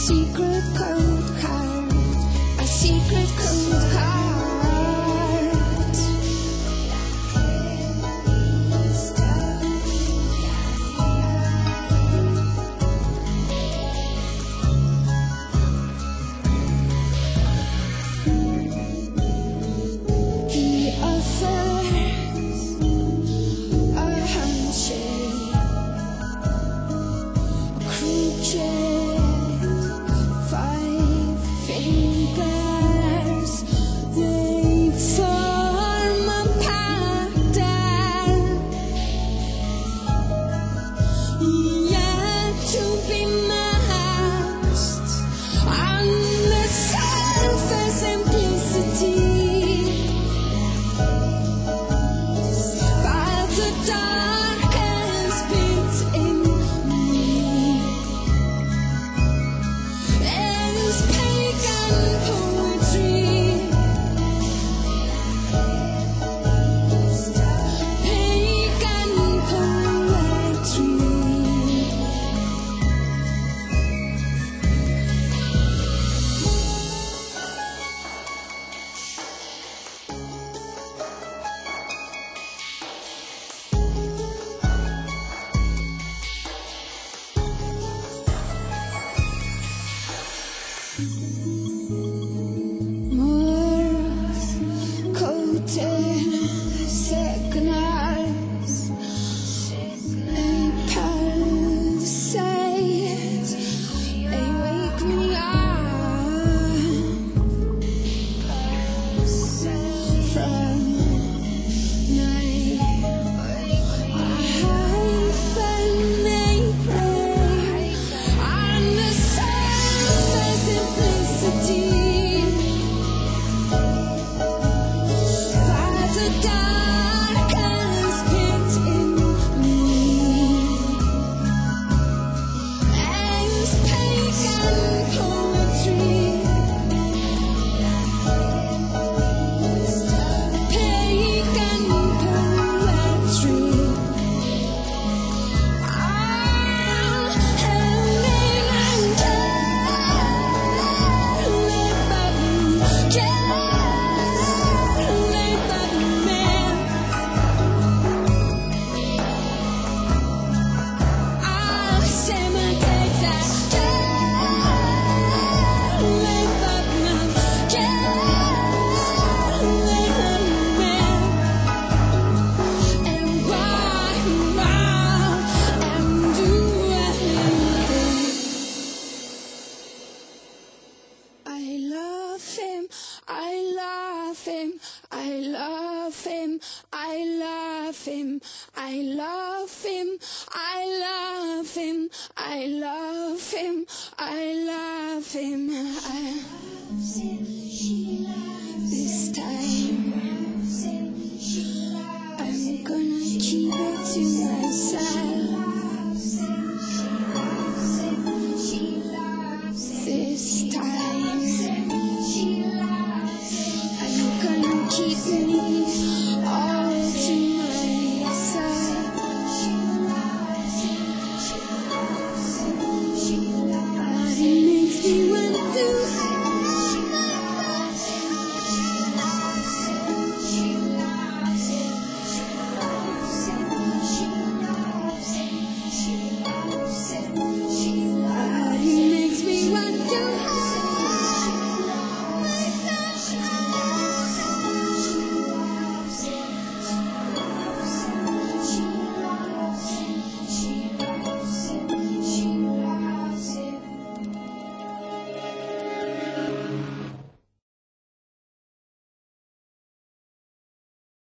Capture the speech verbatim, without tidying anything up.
secret code card, a secret code card. He offers a handshake, a crooked five fingers. They form a pattern, yet to be masked on the surface simplicity by the darkest bit in me. Is pagan poetry, pagan poetry. Morse coated signals, they pulsate, they wake me up from night. I hibernate on the surface simplicity by the darkest pit in me. As pagan poetry, pagan poetry. I'm hanging under, lit by lit by man. I say my days are lit by man, lit by man. And ride around and do anything. I love him, I love him, I love him, I love him, I love him, I love him, I love him, I love him, I love him.